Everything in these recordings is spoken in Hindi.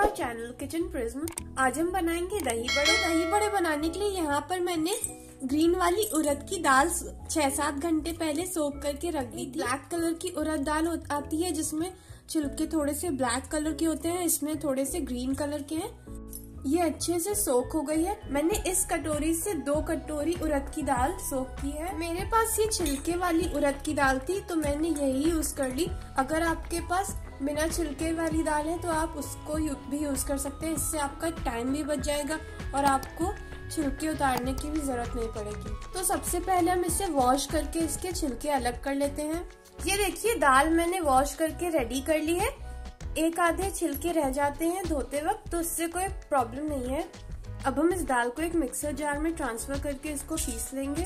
Our channel kitchen prism. आज हम बनाएंगे दही बड़े। दही बड़े बनाने के लिए यहाँ पर मैंने ग्रीन वाली उड़द की दाल 6-7 घंटे पहले सोक करके रख दी थी। ब्लैक कलर की उड़द दाल आती है जिसमें छिलके थोड़े से ब्लैक कलर के होते हैं, इसमें थोड़े से ग्रीन कलर के हैं। ये अच्छे से सोक हो गई है। मैंने इस कटोरी से 2 कटोरी उड़द की दाल सोक की है। मेरे पास ये छिलके वाली उड़द की दाल थी तो मैंने यही यूज कर ली। अगर आपके पास बिना छिलके वाली दाल है तो आप उसको भी यूज कर सकते हैं। इससे आपका टाइम भी बच जाएगा और आपको छिलके उतारने की भी जरूरत नहीं पड़ेगी। तो सबसे पहले हम इसे वॉश करके इसके छिलके अलग कर लेते हैं। ये देखिए दाल मैंने वॉश करके रेडी कर ली है। एक आधे छिलके रह जाते हैं धोते वक्त तो उससे कोई प्रॉब्लम नहीं है। अब हम इस दाल को एक मिक्सर जार में ट्रांसफर करके इसको पीस लेंगे।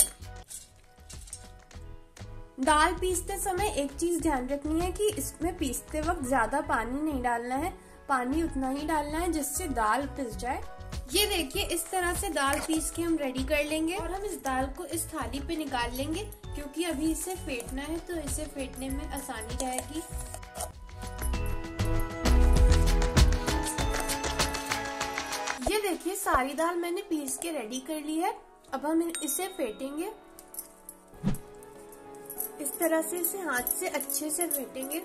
दाल पीसते समय एक चीज ध्यान रखनी है कि इसमें पीसते वक्त ज्यादा पानी नहीं डालना है, पानी उतना ही डालना है जिससे दाल पिस जाए। ये देखिए इस तरह से दाल पीस के हम रेडी कर लेंगे और हम इस दाल को इस थाली पे निकाल लेंगे क्योंकि अभी इसे फेंटना है तो इसे फेंटने में आसानी रहेगी। ये देखिए सारी दाल मैंने पीस के रेडी कर ली है। अब हम इसे फेंटेंगे। इस तरह से इसे हाथ से अच्छे से फेंटेंगे।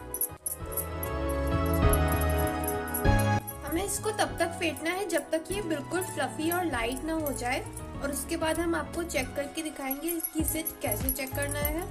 हमें इसको तब तक फेंटना है जब तक ये बिल्कुल फ्लफी और लाइट ना हो जाए और उसके बाद हम आपको चेक करके दिखाएंगे कि इसे कैसे चेक करना है।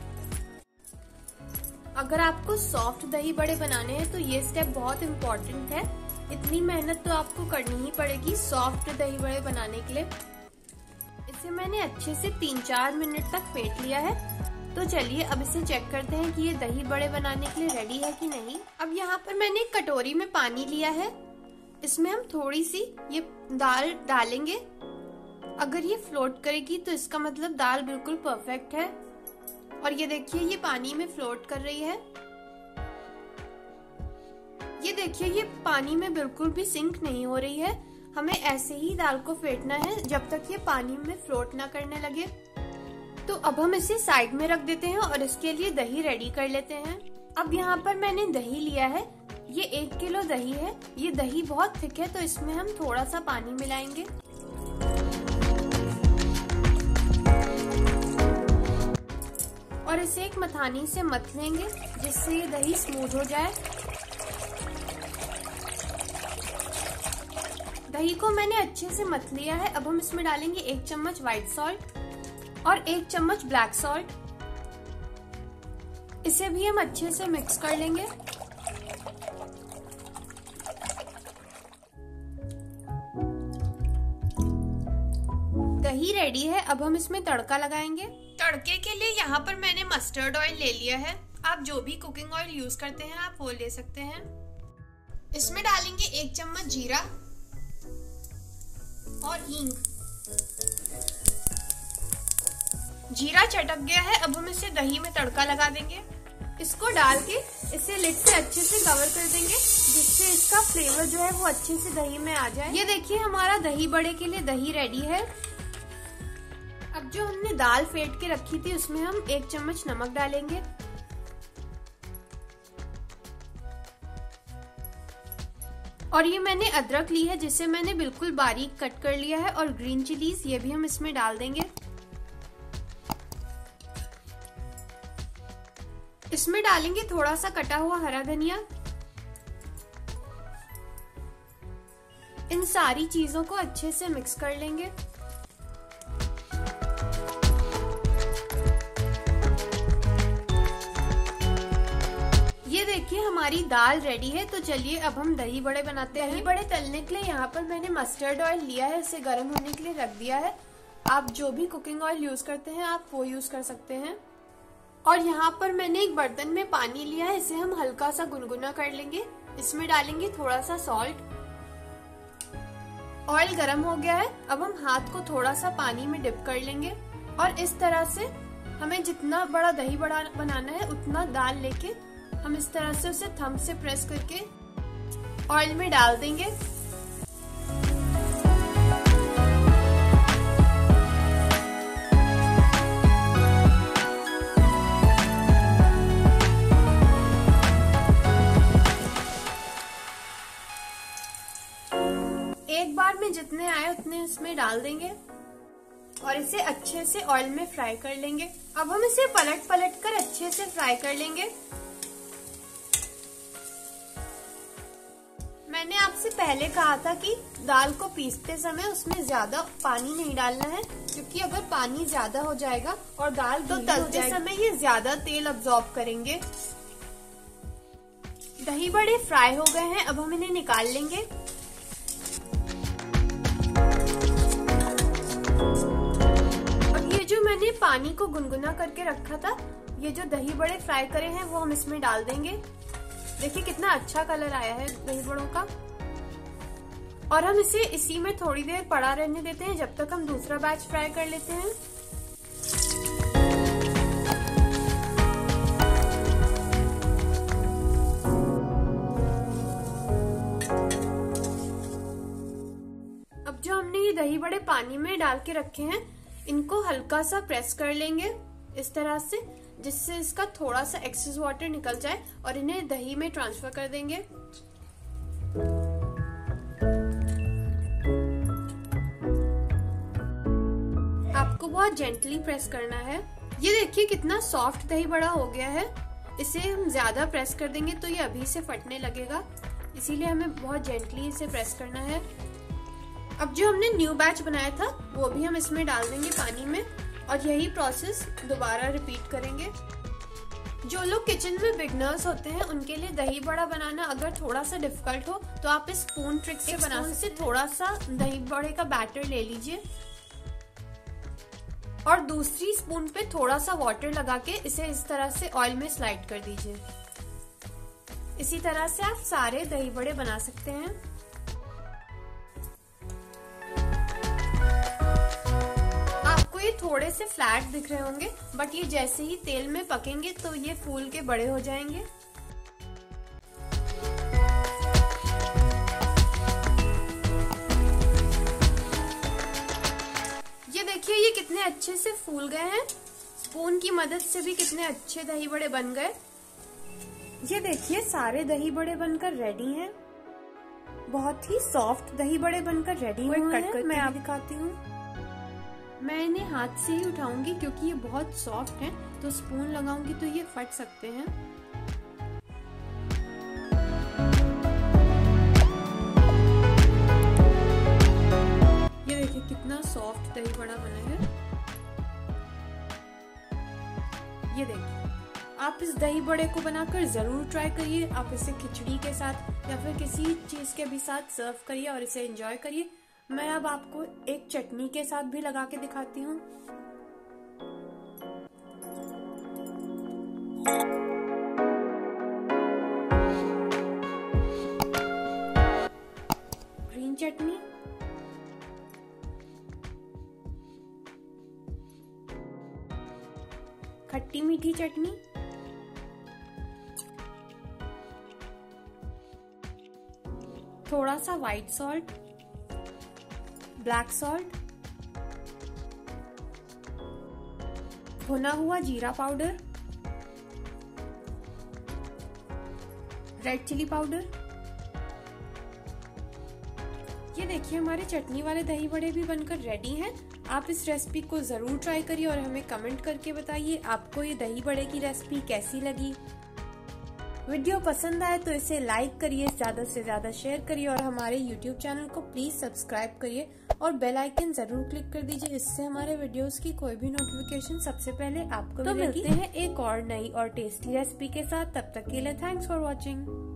अगर आपको सॉफ्ट दही बड़े बनाने हैं तो ये स्टेप बहुत इम्पोर्टेंट है। इतनी मेहनत तो आपको करनी ही पड़ेगी सॉफ्ट दही बड़े बनाने के लिए। इसे मैंने अच्छे से 3-4 मिनट तक फेंट लिया है। तो चलिए अब इसे चेक करते हैं कि ये दही बड़े बनाने के लिए रेडी है कि नहीं। अब यहाँ पर मैंने एक कटोरी में पानी लिया है। इसमें हम थोड़ी सी ये दाल डालेंगे। अगर ये फ्लोट करेगी तो इसका मतलब दाल बिल्कुल परफेक्ट है। और ये देखिए ये पानी में फ्लोट कर रही है। ये देखिए ये पानी में बिल्कुल भी सिंक नहीं हो रही है। हमें ऐसे ही दाल को फेंटना है जब तक ये पानी में फ्लोट ना करने लगे। तो अब हम इसे साइड में रख देते हैं और इसके लिए दही रेडी कर लेते हैं। अब यहाँ पर मैंने दही लिया है। ये 1 किलो दही है। ये दही बहुत थिक है तो इसमें हम थोड़ा सा पानी मिलाएंगे। और इसे एक मथानी से मथ लेंगे जिससे ये दही स्मूथ हो जाए। दही को मैंने अच्छे से मथ लिया है। अब हम इसमें डालेंगे 1 चम्मच व्हाइट सॉल्ट और 1 चम्मच ब्लैक सॉल्ट। इसे भी हम अच्छे से मिक्स कर लेंगे। दही रेडी है। अब हम इसमें तड़का लगाएंगे। तड़के के लिए यहाँ पर मैंने मस्टर्ड ऑयल ले लिया है। आप जो भी कुकिंग ऑयल यूज करते हैं आप वो ले सकते हैं। इसमें डालेंगे 1 चम्मच जीरा और हींग। जीरा चटक गया है। अब हम इसे दही में तड़का लगा देंगे। इसको डाल के इसे लिड से अच्छे से कवर कर देंगे जिससे इसका फ्लेवर जो है वो अच्छे से दही में आ जाए। ये देखिए हमारा दही बड़े के लिए दही रेडी है। अब जो हमने दाल फेंट के रखी थी उसमें हम 1 चम्मच नमक डालेंगे। और ये मैंने अदरक ली है जिसे मैंने बिल्कुल बारीक कट कर लिया है। और ग्रीन चिलीज ये भी हम इसमें डाल देंगे। इसमें डालेंगे थोड़ा सा कटा हुआ हरा धनिया। इन सारी चीजों को अच्छे से मिक्स कर लेंगे। ये देखिए हमारी दाल रेडी है। तो चलिए अब हम दही बड़े बनाते हैं। दही बड़े तलने के लिए यहाँ पर मैंने मस्टर्ड ऑयल लिया है। इसे गर्म होने के लिए रख दिया है। आप जो भी कुकिंग ऑयल यूज करते हैं आप वो यूज कर सकते हैं। और यहाँ पर मैंने एक बर्तन में पानी लिया है। इसे हम हल्का सा गुनगुना कर लेंगे। इसमें डालेंगे थोड़ा सा सॉल्ट। ऑयल गर्म हो गया है। अब हम हाथ को थोड़ा सा पानी में डिप कर लेंगे और इस तरह से हमें जितना बड़ा दही बड़ा बनाना है उतना दाल लेके हम इस तरह से उसे थंब से प्रेस करके ऑयल में डाल देंगे। एक बार में जितने आए उतने इसमें डाल देंगे और इसे अच्छे से ऑयल में फ्राई कर लेंगे। अब हम इसे पलट पलट कर अच्छे से फ्राई कर लेंगे। मैंने आपसे पहले कहा था कि दाल को पीसते समय उसमें ज्यादा पानी नहीं डालना है, क्योंकि अगर पानी ज्यादा हो जाएगा और दाल तो तलते समय ये ज्यादा तेल अब्सॉर्ब करेंगे। दही बड़े फ्राई हो गए हैं, अब हम इन्हें निकाल लेंगे। अब ये जो मैंने पानी को गुनगुना करके रखा था, ये जो दही बड़े फ्राई करे हैं वो हम इसमें डाल देंगे। देखिए कितना अच्छा कलर आया है दही बड़ों का। और हम इसे इसी में थोड़ी देर पड़ा रहने देते हैं जब तक हम दूसरा बैच फ्राई कर लेते हैं। अब जो हमने ये दही बड़े पानी में डाल के रखे हैं, इनको हल्का सा प्रेस कर लेंगे इस तरह से, जिससे इसका थोड़ा सा एक्सेस वाटर निकल जाए और इन्हें दही में ट्रांसफर कर देंगे। आपको बहुत जेंटली प्रेस करना है। ये देखिए कितना सॉफ्ट दही बड़ा हो गया है। इसे हम ज्यादा प्रेस कर देंगे तो ये अभी से फटने लगेगा, इसीलिए हमें बहुत जेंटली इसे प्रेस करना है। अब जो हमने न्यू बैच बनाया था वो भी हम इसमें डाल देंगे पानी में, और यही प्रोसेस दोबारा रिपीट करेंगे। जो लोग किचन में बिगनर्स होते हैं उनके लिए दही बड़ा बनाना अगर थोड़ा सा डिफिकल्ट हो तो आप इस स्पून ट्रिक से बना सकते हैं। थोड़ा सा दही बड़े का बैटर ले लीजिए और दूसरी स्पून पे थोड़ा सा वाटर लगा के इसे इस तरह से ऑयल में स्लाइड कर दीजिए। इसी तरह से आप सारे दही बड़े बना सकते हैं। ये थोड़े से फ्लैट दिख रहे होंगे, बट ये जैसे ही तेल में पकेंगे तो ये फूल के बड़े हो जाएंगे। ये देखिए ये कितने अच्छे से फूल गए हैं। स्पून की मदद से भी कितने अच्छे दही बड़े बन गए। ये देखिए सारे दही बड़े बनकर रेडी हैं। बहुत ही सॉफ्ट दही बड़े बनकर रेडी हुए हैं। मैं आप दिखाती हूँ। मैं इन्हें हाथ से ही उठाऊंगी क्योंकि ये बहुत सॉफ्ट हैं, तो स्पून लगाऊंगी तो ये फट सकते हैं। ये देखिए कितना सॉफ्ट दही बड़ा बना है। ये देखिए आप इस दही बड़े को बनाकर जरूर ट्राई करिए। आप इसे खिचड़ी के साथ या फिर किसी चीज के भी साथ सर्व करिए और इसे एंजॉय करिए। मैं अब आपको एक चटनी के साथ भी लगा के दिखाती हूँ। ग्रीन चटनी, खट्टी मीठी चटनी, थोड़ा सा व्हाइट सॉल्ट, ब्लैक सॉल्ट, भुना हुआ जीरा पाउडर, रेड चिली पाउडर। ये देखिए हमारे चटनी वाले दही बड़े भी बनकर रेडी हैं। आप इस रेसिपी को जरूर ट्राई करिए और हमें कमेंट करके बताइए आपको ये दही बड़े की रेसिपी कैसी लगी। वीडियो पसंद आए तो इसे लाइक करिए, ज्यादा से ज्यादा शेयर करिए और हमारे यूट्यूब चैनल को प्लीज सब्सक्राइब करिए और बेल आइकन जरूर क्लिक कर दीजिए। इससे हमारे वीडियोस की कोई भी नोटिफिकेशन सबसे पहले आपको मिलेगी। मिलते हैं एक और नई और टेस्टी रेसिपी के साथ। तब तक के लिए थैंक्स फॉर वॉचिंग।